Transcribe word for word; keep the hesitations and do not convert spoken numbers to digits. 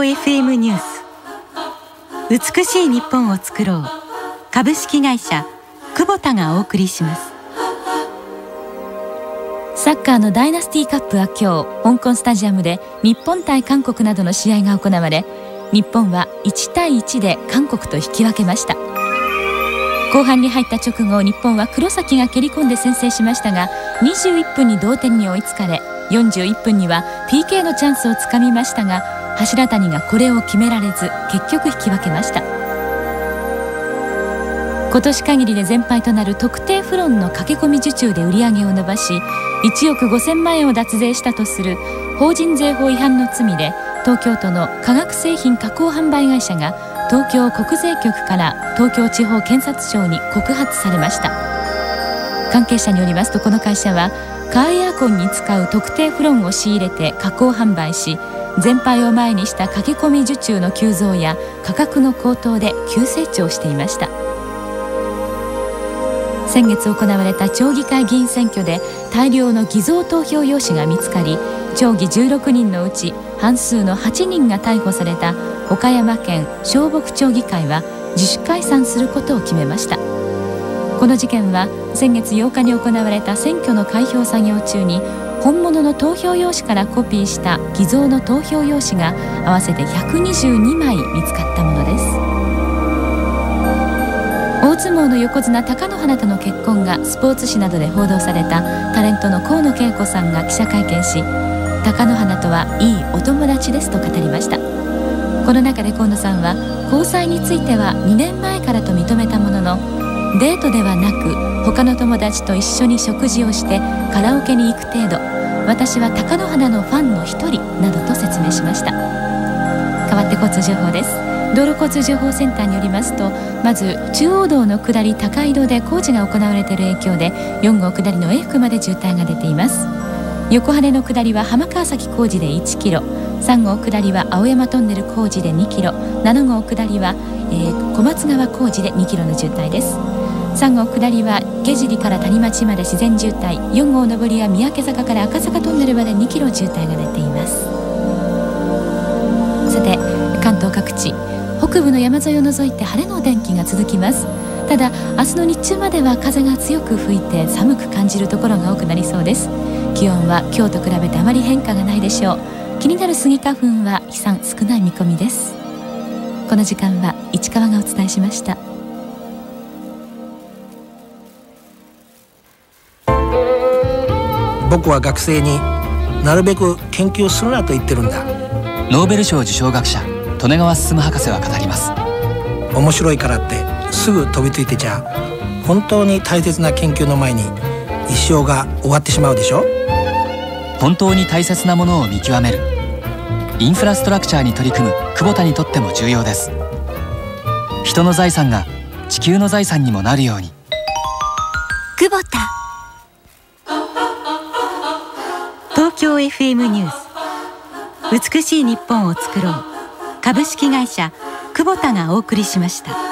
京 エフエム ニュース美しい日本を作ろう株式会社クボタがお送りします。サッカーのダイナスティカップは今日香港スタジアムで日本対韓国などの試合が行われ、日本はいちたいいちで韓国と引き分けました。後半に入った直後、日本は黒崎が蹴り込んで先制しましたが、にじゅういっぷんに同点に追いつかれ、よんじゅういっぷんには ピーケー のチャンスをつかみましたが、柱谷がこれを決められず結局引き分けました。今年限りで全廃となる特定フロンの駆け込み受注で売り上げを伸ばし、いちおくごせんまんえんを脱税したとする法人税法違反の罪で、東京都の化学製品加工販売会社が東京国税局から東京地方検察庁に告発されました。関係者によりますと、この会社はカーエアコンに使う特定フロンを仕入れて加工販売し、全廃を前にした駆け込み受注の急増や価格の高騰で急成長していました。先月行われた町議会議員選挙で大量の偽造投票用紙が見つかり、町議じゅうろくにんのうち半数のはちにんが逮捕された岡山県尚北町議会は自主解散することを決めました。この事件は先月ようかに行われた選挙の開票作業中に、本物の投票用紙からコピーした偽造の投票用紙が合わせてひゃくにじゅうにまい見つかったものです。大相撲の横綱貴乃花との結婚がスポーツ紙などで報道されたタレントの河野恵子さんが記者会見し、貴乃花とはいいお友達ですと語りました。この中で河野さんは、交際についてはにねんまえからと認めたものの、デートではなく他の友達と一緒に食事をしてカラオケに行く程度、私は貴乃花のファンの一人などと説明しました。代わって交通情報です。道路交通情報センターによりますと、まず中央道の下り高井戸で工事が行われている影響でよんごう下りの永福まで渋滞が出ています。横羽の下りは浜川崎工事でいちキロ、さんごう下りは青山トンネル工事でにキロ、ななごう下りは、えー、小松川工事でにキロの渋滞です。さんごう下りは池尻から谷町まで自然渋滞、よんごう上りは三宅坂から赤坂トンネルまでにキロ渋滞が出ています。さて、関東各地北部の山沿いを除いて晴れのお天気が続きます。ただ明日の日中までは風が強く吹いて寒く感じるところが多くなりそうです。気温は今日と比べてあまり変化がないでしょう。気になるスギ花粉は飛散少ない見込みです。この時間は市川がお伝えしました。 僕は学生になるべく研究するなと言ってるんだ。 ノーベル賞受賞学者利根川進博士は語ります。 面白いからってすぐ飛びついてちゃ本当に大切な研究の前に一生が終わってしまうでしょ。 本当に大切なものを見極める、インフラストラクチャーに取り組む久保田にとっても重要です。人の財産が地球の財産にもなるように。 久保田東京 エフエム ニュース美しい日本を作ろう株式会社久保田がお送りしました。